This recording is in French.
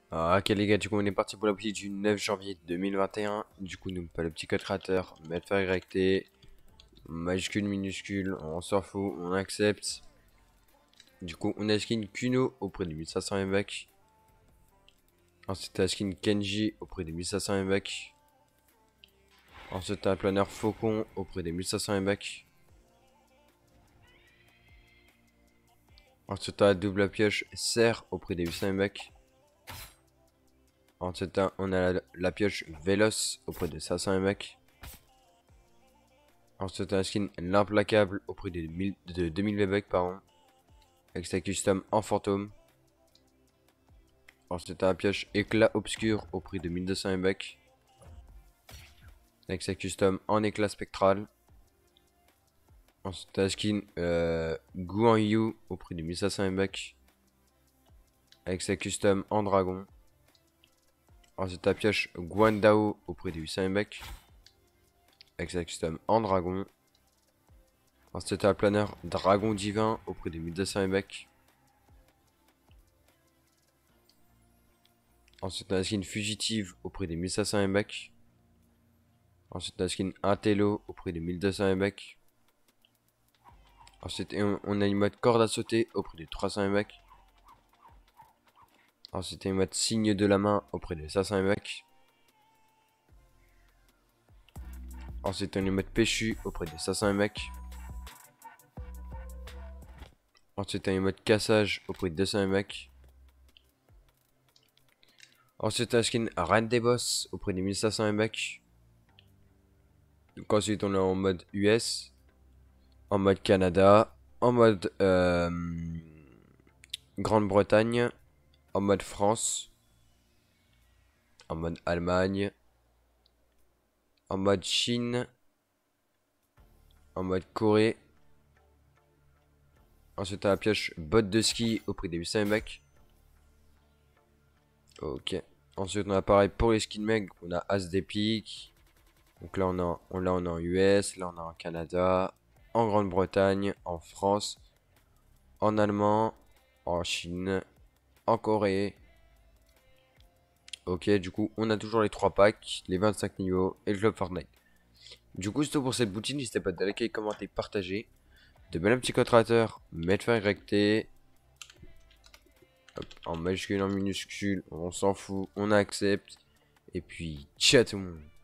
Ok les gars, du coup on est parti pour la boutique du 9 janvier 2021. Du coup nous pas le petit code créateur, mettre faire recté, majuscule, minuscule, on s'en fout, on accepte. Du coup on a skin Kuno au prix de 1500 MBAC. Ensuite on a skin Kenji au prix de 1500 MBAC. Ensuite on a un planeur Faucon au prix de 1500 MBAC. Ensuite on a double pioche Serre au prix de 800 MBAC. Ensuite on a la pioche Véloce au prix de 500 MBAC. Ensuite, un skin l'implacable au prix de 2000 V-Bucks par an. Avec sa custom en fantôme. Ensuite, un pioche éclat obscur au prix de 1200 V-Bucks. Avec sa custom en éclat spectral. Ensuite, un skin Guan Yu au prix de 1500 V-Bucks. Avec sa custom en dragon. Ensuite, un pioche Guandao au prix de 800 V-Bucks. Avec sa custom en dragon. Ensuite, un planeur Dragon Divin au prix de 1200 V-Bucks. Ensuite, la skin fugitive au prix de 1500 MBAC. Ensuite, la skin Intello au prix de 1200 MBAC. Ensuite, on a une mode corde à sauter au prix de 300 MBAC. Ensuite, une mode signe de la main au prix de 500 MBAC. Ensuite, on a une mode péchu au prix de 500 MBAC. Ensuite, on a une mode cassage au prix de 200 MBAC. Ensuite, la skin Reine des Boss au prix de 1500 MBAC. Donc ensuite, on est en mode US, en mode Canada, en mode Grande-Bretagne, en mode France, en mode Allemagne, en mode Chine, en mode Corée. Ensuite, à la pioche botte de ski au prix des 800 MBAC. Ok. Ensuite, on a pareil pour les skins meg. On a As des piques. Donc là, on a en US. Là, on a en Canada. En Grande-Bretagne. En France. En allemand. En Chine. En Corée. Ok, du coup, on a toujours les 3 packs, les 25 niveaux et le club Fortnite. Du coup, c'est tout pour cette boutique. N'hésitez pas à liker, commenter, partager. De mettre un petit code créateur, mettre fin recté. Hop, en majuscule, en minuscule, on s'en fout, on accepte. Et puis, ciao tout le monde.